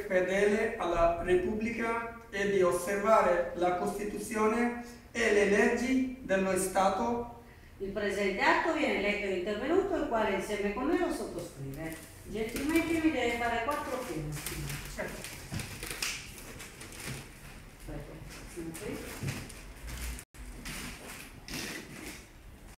fedele alla Repubblica e di osservare la Costituzione e le leggi dello Stato. Il presente atto viene letto e intervenuto, il quale insieme con me lo sottoscrive. Gentilmente mi deve fare 4 firme. Certo.